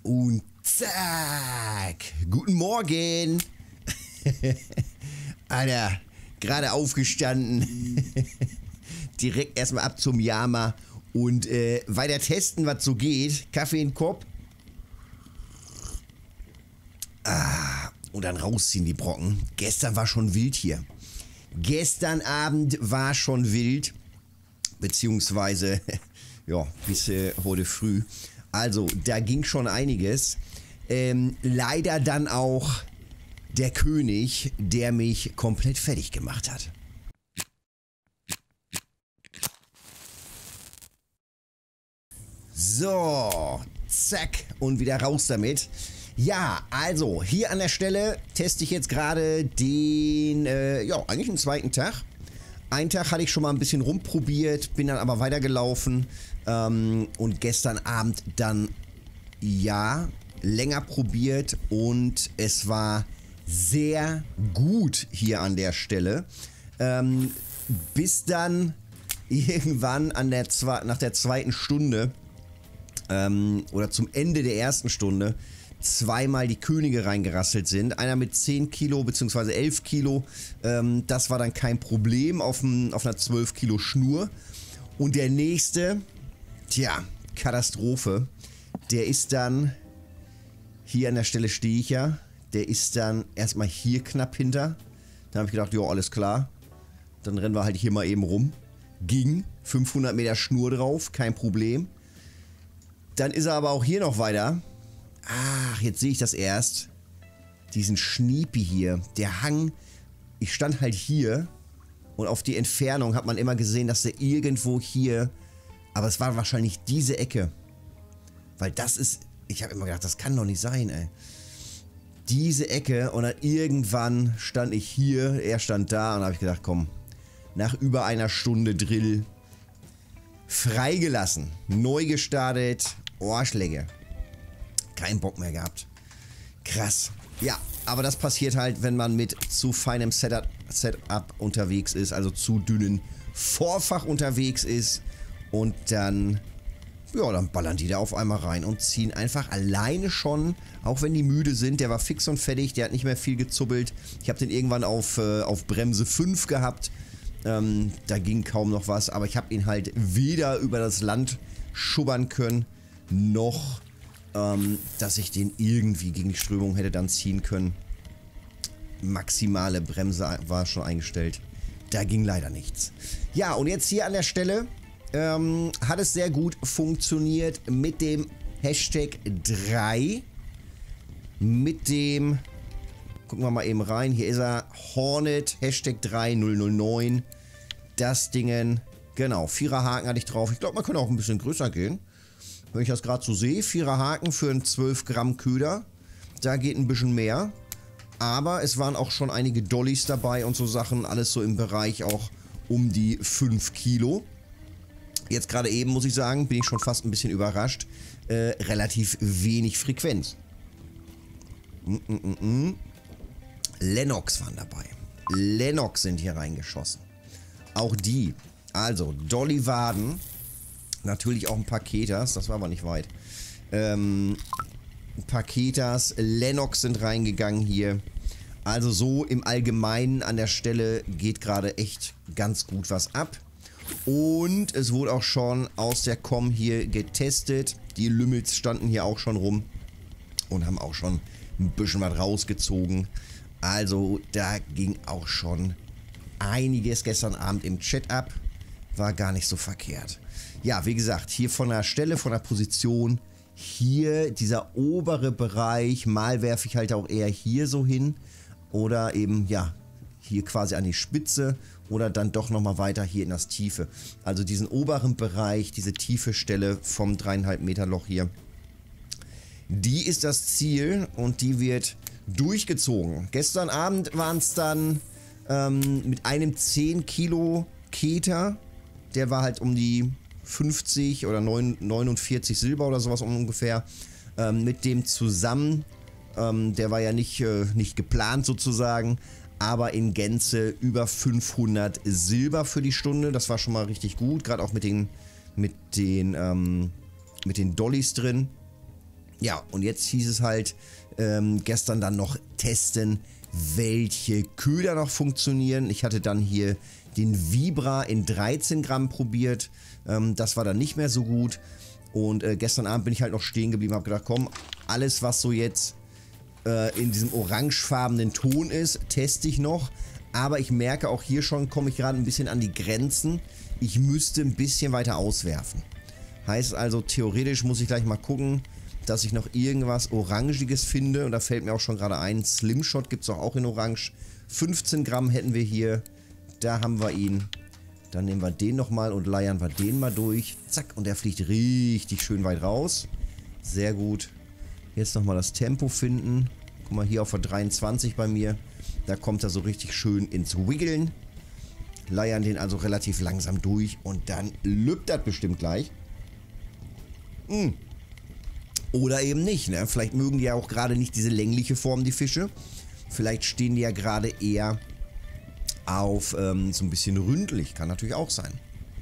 Und zack. Guten Morgen. Alter, gerade aufgestanden. Direkt erstmal ab zum Yama und weiter testen, was so geht. Kaffee in den Kopf. Und dann rausziehen die Brocken. Gestern war schon wild hier. Gestern Abend war schon wild. Beziehungsweise, ja, bis heute früh. Also, da ging schon einiges. Leider dann auch der König, der mich komplett fertig gemacht hat. So, zack, und wieder raus damit. Ja, also, hier an der Stelle teste ich jetzt gerade den, ja, eigentlich den zweiten Tag. Einen Tag hatte ich schon mal ein bisschen rumprobiert, bin dann aber weitergelaufen und gestern Abend dann, ja, länger probiert und es war sehr gut hier an der Stelle. Bis dann irgendwann nach der zweiten Stunde oder zum Ende der ersten Stunde zweimal die Könige reingerasselt sind. Einer mit 10 Kilo bzw. 11 Kilo. Das war dann kein Problem auf einer 12 Kilo Schnur. Und der nächste, tja, Katastrophe. Der ist dann, hier an der Stelle stehe ich ja, der ist dann erstmal hier knapp hinter. Da habe ich gedacht, ja, alles klar. Dann rennen wir halt hier mal eben rum. Ging, 500 Meter Schnur drauf, kein Problem. Dann ist er aber auch hier noch weiter. Ach, jetzt sehe ich das erst. Diesen Schniepi hier. Der Hang. Ich stand halt hier. Und auf die Entfernung hat man immer gesehen, dass der irgendwo hier. Aber es war wahrscheinlich diese Ecke. Weil das ist. Ich habe immer gedacht, das kann doch nicht sein, ey. Diese Ecke. Und dann irgendwann stand ich hier. Er stand da. Und habe ich gedacht, komm. Nach über einer Stunde Drill. Freigelassen. Neu gestartet. Ohrschläge. Keinen Bock mehr gehabt. Krass. Ja, aber das passiert halt, wenn man mit zu feinem Setup unterwegs ist, also zu dünnen Vorfach unterwegs ist und dann, ja, dann ballern die da auf einmal rein und ziehen einfach alleine schon, auch wenn die müde sind, der war fix und fertig, der hat nicht mehr viel gezuppelt. Ich habe den irgendwann auf Bremse 5 gehabt, da ging kaum noch was, aber ich habe ihn halt weder über das Land schubbern können, noch dass ich den irgendwie gegen die Strömung hätte dann ziehen können. Maximale Bremse war schon eingestellt. Da ging leider nichts. Ja, und jetzt hier an der Stelle hat es sehr gut funktioniert mit dem Hashtag 3. Mit dem, gucken wir mal eben rein, hier ist er, Hornet, Hashtag 3009. Das Dingen, genau, 4er Haken hatte ich drauf. Ich glaube, man könnte auch ein bisschen größer gehen. Wenn ich das gerade so sehe, 4er Haken für einen 12 Gramm Köder. Da geht ein bisschen mehr. Aber es waren auch schon einige Dollys dabei und so Sachen. Alles so im Bereich auch um die 5 Kilo. Jetzt gerade eben, muss ich sagen, bin ich schon fast ein bisschen überrascht. Relativ wenig Frequenz. Lennox waren dabei. Lennox sind hier reingeschossen. Auch die. Also, Dolly-Waden. Natürlich auch ein paar Ketas, das war aber nicht weit. Ein paar Ketas, Lennox sind reingegangen hier. Also so im Allgemeinen an der Stelle geht gerade echt ganz gut was ab. Und es wurde auch schon aus der Com hier getestet. Die Lümmels standen hier auch schon rum und haben auch schon ein bisschen was rausgezogen. Also da ging auch schon einiges gestern Abend im Chat ab. War gar nicht so verkehrt. Ja, wie gesagt, hier von der Stelle, von der Position, hier dieser obere Bereich, mal werfe ich halt auch eher hier so hin oder eben, ja, hier quasi an die Spitze oder dann doch nochmal weiter hier in das Tiefe. Also diesen oberen Bereich, diese tiefe Stelle vom 3,5 Meter Loch hier, die ist das Ziel und die wird durchgezogen. Gestern Abend waren es dann mit einem 10 Kilo Keter, der war halt um die 50 oder 49 Silber oder sowas ungefähr, mit dem zusammen, der war ja nicht geplant sozusagen, aber in Gänze über 500 Silber für die Stunde, das war schon mal richtig gut, gerade auch mit den Dollys drin, Ja, und jetzt hieß es halt gestern dann noch testen, welche Köder noch funktionieren. Ich hatte dann hier den Vibra in 13 Gramm probiert. Das war dann nicht mehr so gut. Und gestern Abend bin ich halt noch stehen geblieben, habe gedacht, komm, alles was so jetzt in diesem orangefarbenen Ton ist, teste ich noch. Aber ich merke auch hier schon, komme ich gerade ein bisschen an die Grenzen. Ich müsste ein bisschen weiter auswerfen. Heißt also, theoretisch muss ich gleich mal gucken, dass ich noch irgendwas Orangiges finde. Und da fällt mir auch schon gerade ein, Slimshot gibt es auch in Orange. 15 Gramm hätten wir hier. Da haben wir ihn. Dann nehmen wir den nochmal und leiern wir den mal durch. Zack, und der fliegt richtig schön weit raus. Sehr gut. Jetzt nochmal das Tempo finden. Guck mal, hier auf der 23 bei mir. Da kommt er so richtig schön ins Wiggeln. Leiern den also relativ langsam durch und dann lübt das bestimmt gleich. Oder eben nicht, ne? Vielleicht mögen die ja auch gerade nicht diese längliche Form, die Fische. Vielleicht stehen die ja gerade eher auf so ein bisschen ründlich. Kann natürlich auch sein.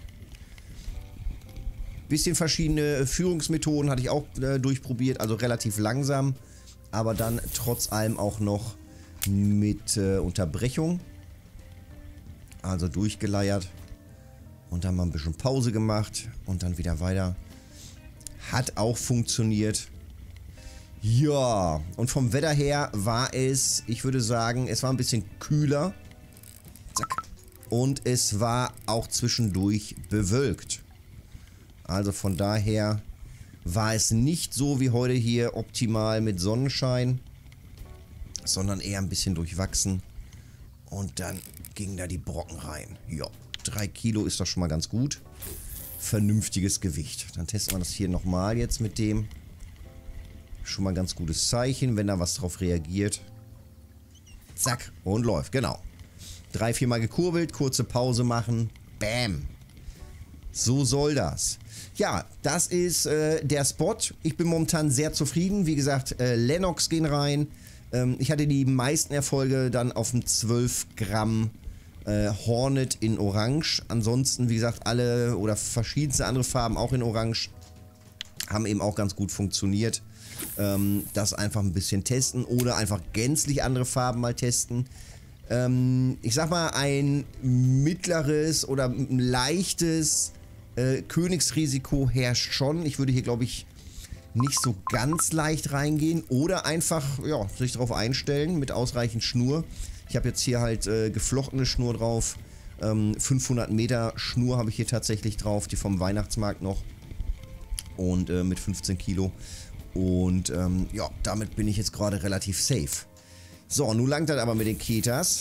Bisschen verschiedene Führungsmethoden hatte ich auch durchprobiert. Also relativ langsam. Aber dann trotz allem auch noch mit Unterbrechung. Also durchgeleiert. Und dann mal ein bisschen Pause gemacht. Und dann wieder weiter. Hat auch funktioniert. Ja, und vom Wetter her war es, ich würde sagen, es war ein bisschen kühler. Zack. Und es war auch zwischendurch bewölkt. Also von daher war es nicht so wie heute hier optimal mit Sonnenschein, sondern eher ein bisschen durchwachsen. Und dann gingen da die Brocken rein. Ja, 3 Kilo ist doch schon mal ganz gut. Vernünftiges Gewicht. Dann testen wir das hier nochmal jetzt mit dem. Schon mal ein ganz gutes Zeichen, wenn da was drauf reagiert. Zack, und läuft, genau. 3-4 Mal gekurbelt, kurze Pause machen. Bam. So soll das. Ja, das ist der Spot. Ich bin momentan sehr zufrieden. Wie gesagt, Lennox gehen rein. Ich hatte die meisten Erfolge dann auf dem 12 Gramm Hornet in Orange. Ansonsten, wie gesagt, alle oder verschiedenste andere Farben auch in Orange haben eben auch ganz gut funktioniert. Das einfach ein bisschen testen oder einfach gänzlich andere Farben mal testen. Ich sag mal, ein mittleres oder ein leichtes Königsrisiko herrscht schon. Ich würde hier, glaube ich, nicht so ganz leicht reingehen oder einfach ja, sich darauf einstellen mit ausreichend Schnur. Ich habe jetzt hier halt geflochtene Schnur drauf. 500 Meter Schnur habe ich hier tatsächlich drauf, die vom Weihnachtsmarkt noch. Und mit 15 Kilo. Und ja, damit bin ich jetzt gerade relativ safe. So, nun langt das aber mit den Ketas.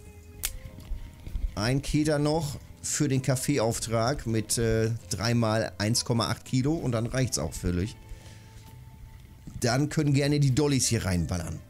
Ein Keter noch für den Kaffeeauftrag mit 3 mal 1,8 Kilo und dann reicht es auch völlig. Dann können gerne die Dollys hier reinballern.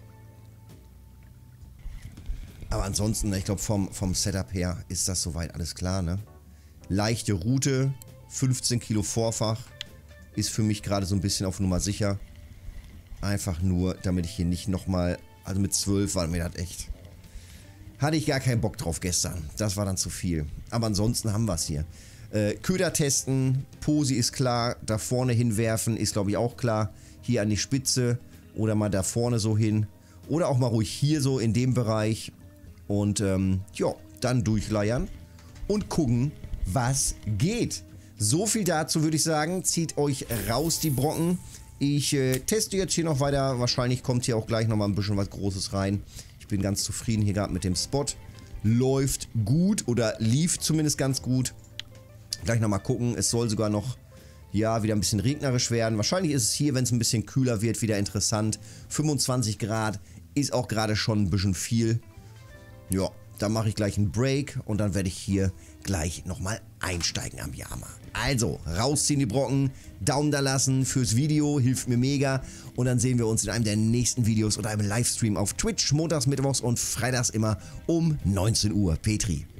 Aber ansonsten, ich glaube, vom Setup her ist das soweit alles klar, ne? Leichte Route, 15 Kilo Vorfach, ist für mich gerade so ein bisschen auf Nummer sicher. Einfach nur, damit ich hier nicht nochmal, also mit 12 war mir das echt. Hatte ich gar keinen Bock drauf gestern. Das war dann zu viel. Aber ansonsten haben wir es hier. Köder testen, Posi ist klar, da vorne hinwerfen ist glaube ich auch klar. Hier an die Spitze oder mal da vorne so hin. Oder auch mal ruhig hier so in dem Bereich. Und ja, dann durchleiern und gucken, was geht. So viel dazu würde ich sagen. Zieht euch raus die Brocken. Ich teste jetzt hier noch weiter. Wahrscheinlich kommt hier auch gleich nochmal ein bisschen was Großes rein. Ich bin ganz zufrieden hier gerade mit dem Spot. Läuft gut oder lief zumindest ganz gut. Gleich nochmal gucken. Es soll sogar noch, ja, wieder ein bisschen regnerisch werden. Wahrscheinlich ist es hier, wenn es ein bisschen kühler wird, wieder interessant. 25 Grad ist auch gerade schon ein bisschen viel. Ja, dann mache ich gleich einen Break und dann werde ich hier gleich nochmal einsteigen am Yama. Also, rausziehen die Brocken, Daumen da lassen fürs Video, hilft mir mega. Und dann sehen wir uns in einem der nächsten Videos oder einem Livestream auf Twitch, montags, mittwochs und freitags immer um 19 Uhr. Petri.